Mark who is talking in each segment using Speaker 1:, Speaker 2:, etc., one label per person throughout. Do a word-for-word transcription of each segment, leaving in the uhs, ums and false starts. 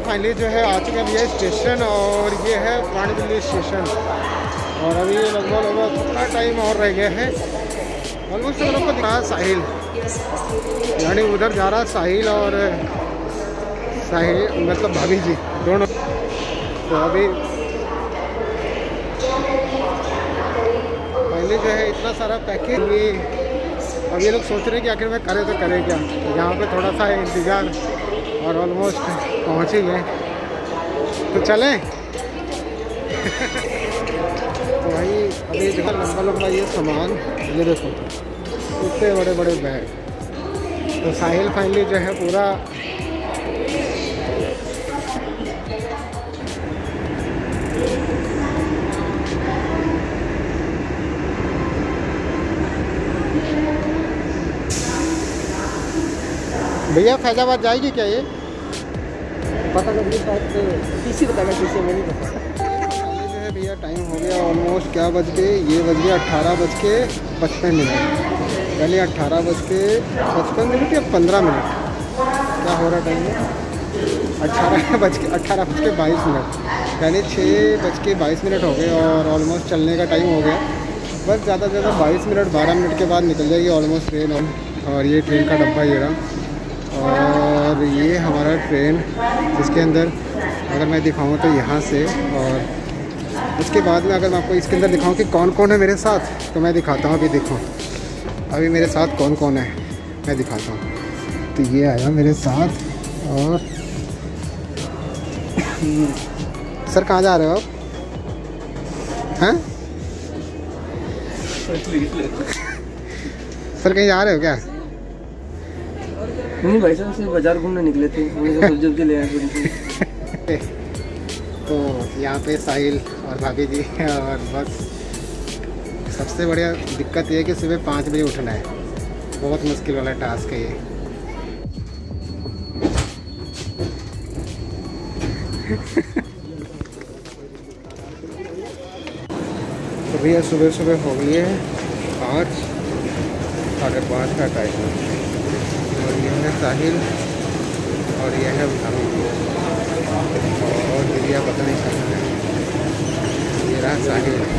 Speaker 1: Finally जो है आ चुके हैं भैया स्टेशन, और ये है पुरानी दिल्ली स्टेशन। और अभी लगभग लगभग थोड़ा टाइम और रह गया है। ऑलमोस्ट हम लोग को दिख रहा है साहिल, यानी उधर जा रहा है साहिल और साहिल मतलब भाभी जी दोनों। तो अभी फाइनली जो है इतना सारा पैकेज, ये अब ये लोग सोच रहे हैं कि आखिर में करें तो करें क्या। तो यहाँ पे थोड़ा सा इंतज़ार और ऑलमोस्ट पहुँच ही गए, तो चलें। तो भाई अभी देखो लंबा लंबा ये सामान, ये देखो इतने बड़े बड़े बैग। तो साहिल फाइनली जो है पूरा भैया फैजाबाद जाएगी क्या ये?
Speaker 2: पता नहीं शायद किसी बताएगा, किसी में नहीं पता।
Speaker 1: जो है भैया टाइम हो गया ऑलमोस्ट, क्या बज गए, ये बज गया अट्ठारह बज के पचपन मिनट। पहले अट्ठारह बज के पचपन मिनट या पंद्रह मिनट, क्या हो रहा टाइम है? अट्ठारह बज के अट्ठारह बज के बाईस मिनट, यानी छः बज के बाईस मिनट हो गए और ऑलमोस्ट चलने का टाइम हो गया। बस ज़्यादा से ज़्यादा बाईस मिनट बारह मिनट के बाद निकल जाएगी ऑलमोस्ट ट्रेन। और ये ट्रेन का डब्बा ये रहा, और ये हमारा ट्रेन जिसके अंदर अगर मैं दिखाऊं तो यहाँ से, और उसके बाद में अगर मैं आपको इसके अंदर दिखाऊं कि कौन कौन है मेरे साथ, तो मैं दिखाता हूँ। अभी देखो अभी मेरे साथ कौन कौन है मैं दिखाता हूँ। तो ये आया मेरे साथ, और सर कहाँ जा रहे हो आप? हैं सर कहीं जा रहे हो क्या?
Speaker 2: नहीं भाई साहब, सिर्फ बाजार घूमने निकले थे, सब्जी सब्जी ले आए।
Speaker 1: तो यहाँ पे साहिल और भाभी जी, और बस सबसे बढ़िया दिक्कत ये है कि सुबह पाँच बजे उठना है, बहुत मुश्किल वाला टास्क है ये। तो भैया सुबह सुबह हो गई है पाँच साढ़े पाँच का टाइम है, और ये है साहिल और ये है भाभी, और दिव्या पता नहीं चल रहा है। ये रहा साहिल।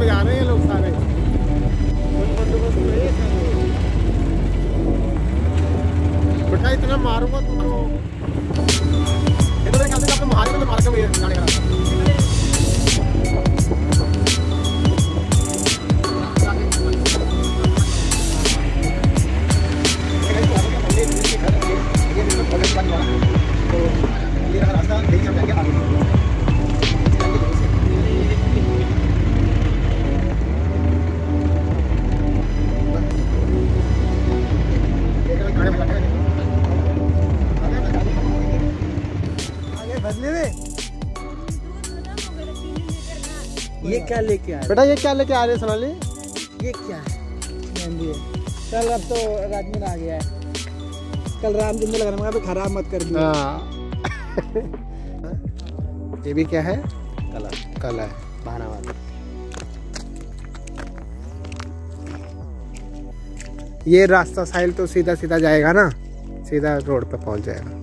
Speaker 1: में जा रहे हैं लोग सारे। बेटा इतना मारूंगा तुमको, इधर क्या आपने मारे तो मार के मुझे गाड़ी करा।
Speaker 2: ये क्या लेके आए
Speaker 1: बेटा? ये क्या लेके आ रहे हैं सोनाली?
Speaker 2: ये क्या है? मेहंदी है। चल अब तो राजमीर आ गया है, कल रामचंद्र लगाना तो खराब मत कर दिया।
Speaker 1: ये भी क्या है?
Speaker 2: कला
Speaker 1: कला है,
Speaker 2: बहाना वाला।
Speaker 1: ये रास्ता साहिल तो सीधा सीधा जाएगा ना, सीधा रोड पे पहुंच जाएगा।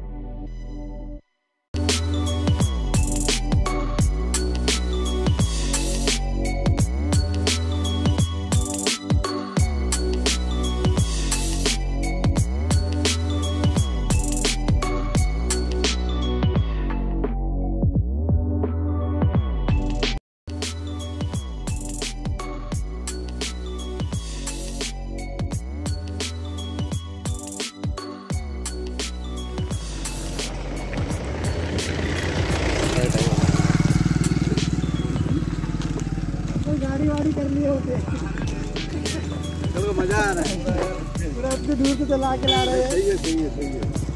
Speaker 2: गाड़ी वाड़ी कर लिए होते, चलो मजा आ रहा है। पूरा इतनी दूर से चला के ला रहे हैं। सही है सही है सही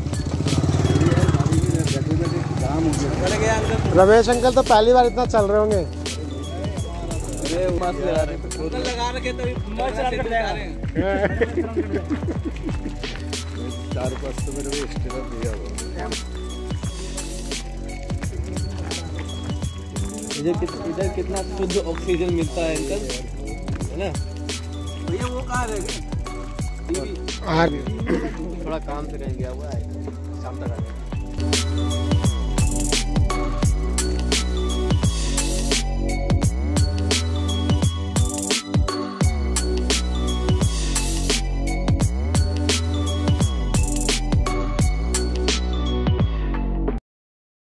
Speaker 2: है।
Speaker 1: रमेश अंकल तो पहली बार इतना चल रहे होंगे।
Speaker 2: अरे मस्त लगा रहे हैं, लगा रखे तो मस्त चला कर जाएगा। चार पाँच तो मेरे को एक्स्ट्रा दिया हुआ। इधर इधर कितना शुद्ध ऑक्सीजन मिलता है अंकल, है ना भैया? वो कहाँ रह गए? थोड़ा काम से कहीं गया हुआ है, शाम तक आ जाएगा।